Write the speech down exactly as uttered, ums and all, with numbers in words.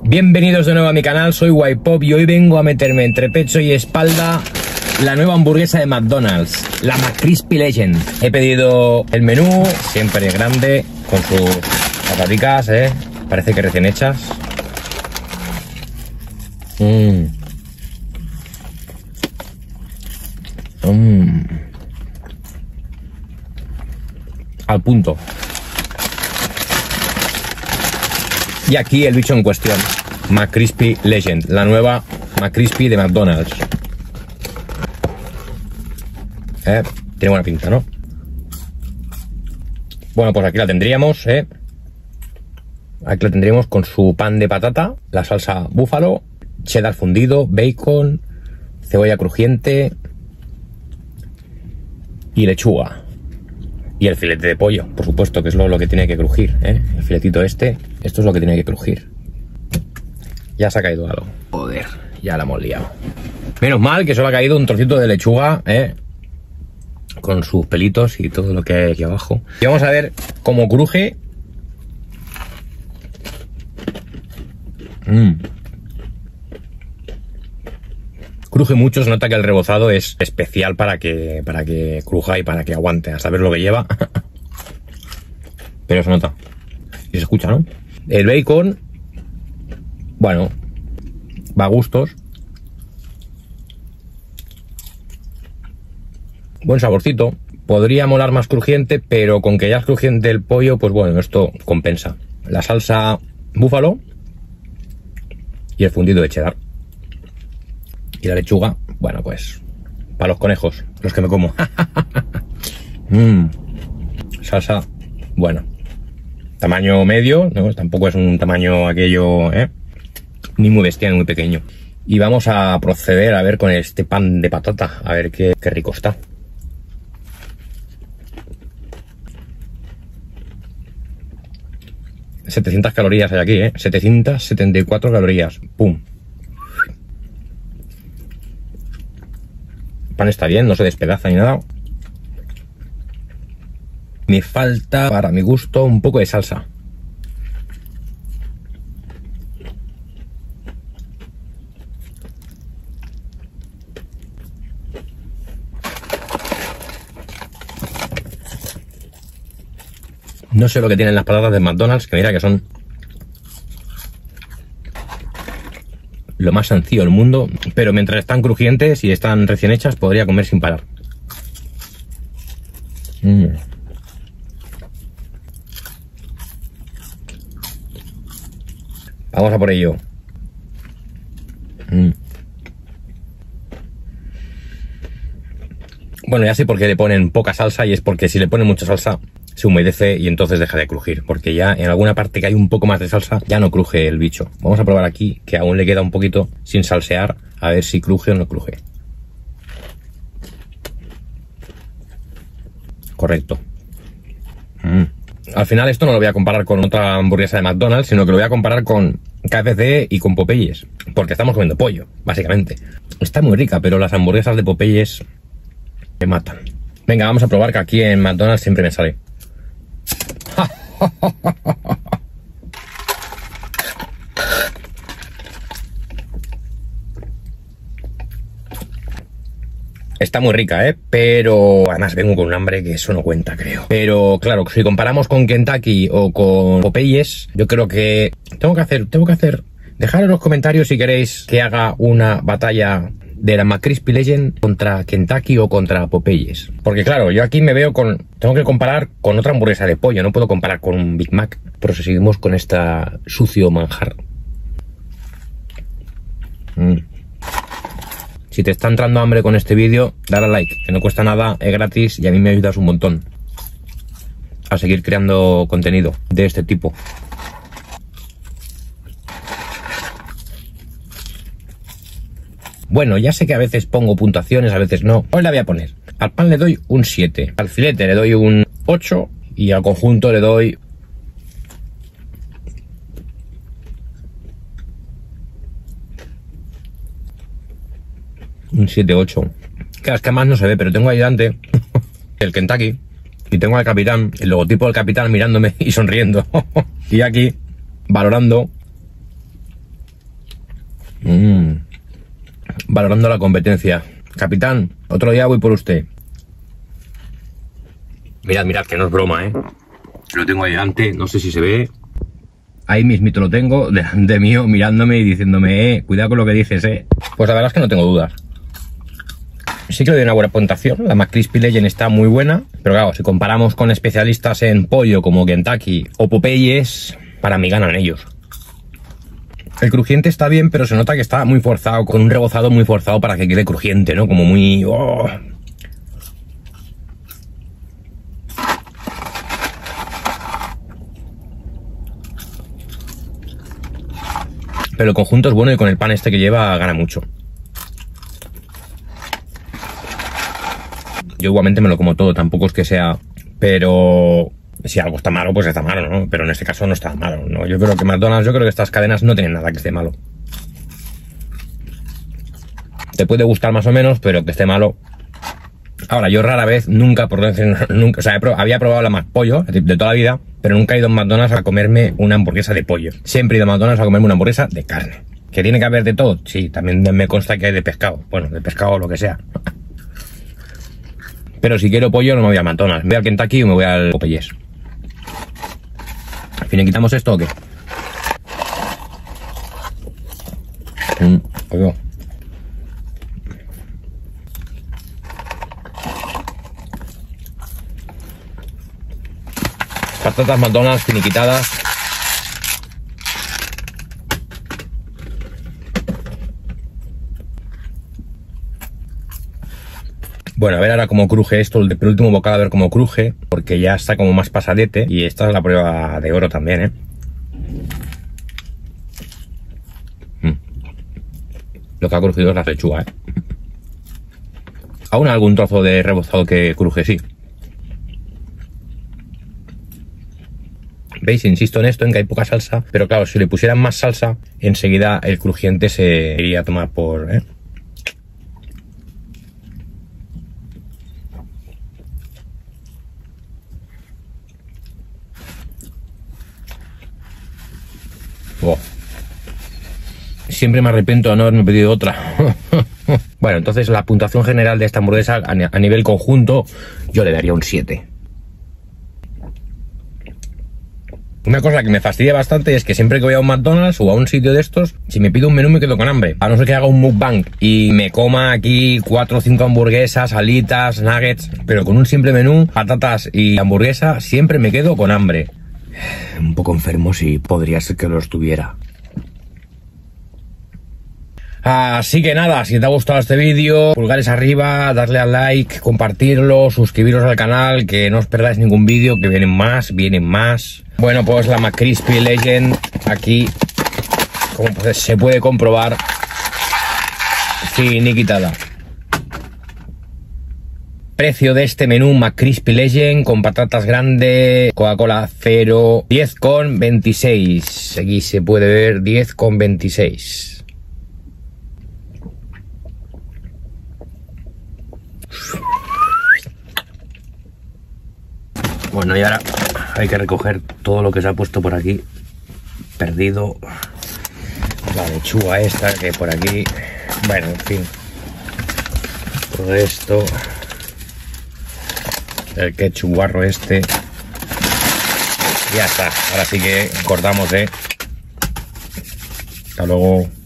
Bienvenidos de nuevo a mi canal, soy Whypop y hoy vengo a meterme entre pecho y espalda la nueva hamburguesa de McDonald's, la McCrispy Legend. He pedido el menú, siempre grande, con sus pataticas, eh. Parece que recién hechas. Mmm. Mmm. Al punto. Y aquí el bicho en cuestión, McCrispy Legend, la nueva McCrispy de McDonald's. Eh, tiene buena pinta, ¿no? Bueno, pues aquí la tendríamos, ¿eh? Aquí la tendríamos con su pan de patata, la salsa búfalo, cheddar fundido, bacon, cebolla crujiente y lechuga. Y el filete de pollo, por supuesto, que es lo, lo que tiene que crujir, ¿eh? El filetito este, esto es lo que tiene que crujir. Ya se ha caído algo. Joder, ya la hemos liado. Menos mal que solo ha caído un trocito de lechuga, ¿eh? Con sus pelitos y todo lo que hay aquí abajo. Y vamos a ver cómo cruje. Mmm. Cruje mucho, se nota que el rebozado es especial para que, para que cruja y para que aguante, a saber lo que lleva. Pero se nota. Y se escucha, ¿no? El bacon, bueno, va a gustos. Buen saborcito. Podría molar más crujiente, pero con que ya es crujiente el pollo, pues bueno, esto compensa. La salsa búfalo y el fundido de cheddar. Y la lechuga, bueno, pues para los conejos, los que me como. mm, salsa, bueno, tamaño medio, ¿no? Tampoco es un tamaño aquello, ¿eh? Ni muy bestial, ni muy pequeño. Y vamos a proceder a ver con este pan de patata, a ver qué, qué rico está. setecientas calorías hay aquí, ¿eh? setecientas setenta y cuatro calorías, pum. El pan está bien, no se despedaza ni nada. Me falta, para mi gusto, un poco de salsa. No sé lo que tienen las patatas de McDonald's, que mira que son lo más sencillo del mundo, pero mientras están crujientes y están recién hechas, podría comer sin parar. Mm. Vamos a por ello. Mm. Bueno, ya sé por qué le ponen poca salsa, y es porque si le ponen mucha salsa se humedece y entonces deja de crujir, porque ya en alguna parte que hay un poco más de salsa ya no cruje el bicho. Vamos a probar aquí, que aún le queda un poquito sin salsear, a ver si cruje o no cruje. Correcto. Mm. Al final esto no lo voy a comparar con otra hamburguesa de McDonald's, sino que lo voy a comparar con K F C y con Popeyes, porque estamos comiendo pollo, básicamente. Está muy rica, pero las hamburguesas de Popeyes me matan. Venga, vamos a probar, que aquí en McDonald's siempre me sale. Está muy rica, ¿eh? Pero además vengo con un hambre que eso no cuenta, creo. Pero claro, si comparamos con Kentucky o con Popeyes, yo creo que tengo que hacer, tengo que hacer... Dejad en los comentarios si queréis que haga una batalla de la McCrispy Legend contra Kentucky o contra Popeyes. Porque claro, yo aquí me veo con... Tengo que comparar con otra hamburguesa de pollo, no puedo comparar con un Big Mac. Pero si seguimos con esta sucio manjar. Mm. Si te está entrando hambre con este vídeo, dale a like, que no cuesta nada, es gratis y a mí me ayudas un montón a seguir creando contenido de este tipo. Bueno, ya sé que a veces pongo puntuaciones, a veces no. Hoy la voy a poner. Al pan le doy un siete, al filete le doy un ocho y al conjunto le doy un siete ocho. Claro, es que además no se ve, pero tengo ahí delante el Kentucky y tengo al capitán, el logotipo del capitán mirándome y sonriendo. Y aquí, valorando Mm. Valorando la competencia. Capitán, otro día voy por usted. Mirad, mirad, que no es broma, ¿eh? Lo tengo ahí delante, no sé si se ve. Ahí mismito lo tengo, delante mío, mirándome y diciéndome, eh, cuidado con lo que dices, eh. Pues la verdad es que no tengo dudas. Sí que le doy una buena puntuación, la McCrispy Legend está muy buena, pero claro, si comparamos con especialistas en pollo como Kentucky o Popeyes, para mí ganan ellos. El crujiente está bien, pero se nota que está muy forzado, con un rebozado muy forzado para que quede crujiente, ¿no? Como muy... Oh. Pero el conjunto es bueno y con el pan este que lleva gana mucho. Yo igualmente me lo como todo, tampoco es que sea... Pero si algo está malo, pues está malo, ¿no? Pero en este caso no está malo, ¿no? Yo creo que McDonald's, yo creo que estas cadenas no tienen nada que esté malo. Te puede gustar más o menos, pero que esté malo... Ahora, yo rara vez, nunca, por decir, nunca, o sea, había probado la McPollo de toda la vida, pero nunca he ido a McDonald's a comerme una hamburguesa de pollo. Siempre he ido a McDonald's a comerme una hamburguesa de carne. ¿Que tiene que haber de todo? Sí, también me consta que hay de pescado. Bueno, de pescado o lo que sea. Pero si quiero pollo no me voy a McDonald's. Me voy al Kentucky o me voy al Popeyes. ¿Al fin quitamos esto o qué? Mm, oigo. Patatas McDonald's finiquitadas. Bueno, a ver ahora cómo cruje esto, el penúltimo bocado, a ver cómo cruje, porque ya está como más pasadete y esta es la prueba de oro también, ¿eh? Mm. Lo que ha crujido es la lechuga, ¿eh? Aún algún trozo de rebozado que cruje, sí. ¿Veis? Insisto en esto, en que hay poca salsa, pero claro, si le pusieran más salsa, enseguida el crujiente se iría a tomar por... ¿eh? Oh. Siempre me arrepiento de no haberme pedido otra. Bueno, entonces la puntuación general de esta hamburguesa a nivel conjunto yo le daría un siete. Una cosa que me fastidia bastante es que siempre que voy a un McDonald's o a un sitio de estos, si me pido un menú me quedo con hambre. A no ser que haga un mukbang y me coma aquí cuatro o cinco hamburguesas, alitas, nuggets, pero con un simple menú, patatas y hamburguesa, siempre me quedo con hambre. Un poco enfermo, sí, podría ser que lo estuviera. Así que nada, si te ha gustado este vídeo, pulgares arriba, darle al like, compartirlo, suscribiros al canal, que no os perdáis ningún vídeo, que vienen más, vienen más. Bueno, pues la McCrispy Legend, aquí, como se puede comprobar, finiquitada. Precio de este menú McCrispy Legend con patatas grandes, Coca-Cola cero, diez con veintiséis. Aquí se puede ver diez con veintiséis. Bueno, y ahora hay que recoger todo lo que se ha puesto por aquí perdido. La lechuga esta que por aquí, bueno, en fin, todo esto, el ketchup guarro este, ya está. Ahora sí que cortamos, eh. Hasta luego.